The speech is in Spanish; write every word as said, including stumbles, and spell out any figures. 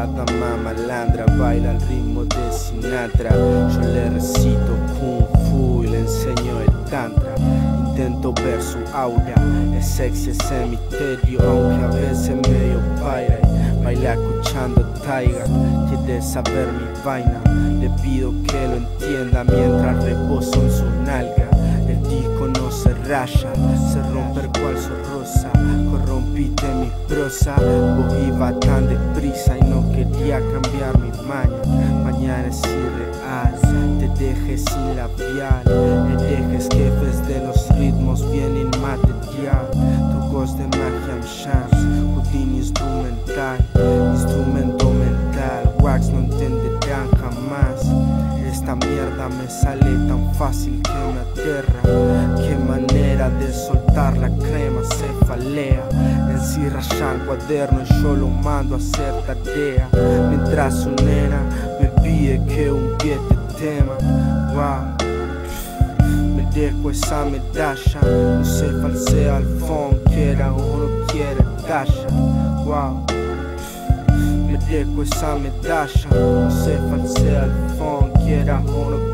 la dama malandra baila al ritmo de Sinatra. Yo le recito Kung Fu y le enseño el Tantra. Intento ver su aura, es sexy ese misterio, aunque a veces medio paira. Baila escuchando Taiga, quiere saber mi vaina. Le pido que lo entienda mientras reposo en su nalga. El disco no se raya, se rompe el cual rosa. Corrompiste mi prosa, vos ibas tan deprisa y no quería cambiar mi maña. Mañana es irreal, te dejé sin labial. Herejes jefes de los ritmos bien inmaterial. Trucos de magia shams, Houdini instrumental, instrumento mental. Wax no entenderán jamás. Esta mierda me sale tan fácil que me aterra. Qué manera de soltar la crema cefalea. En rayan cuaderno y yo lo mando a hacer tarea. Mientras su nena me pide que un pie te tema. Wow, merezco esa medalla. No se falsea al phone, quiera o no quiera talla. Wow, merezco esa medalla. No se falsea al phone, quiera o no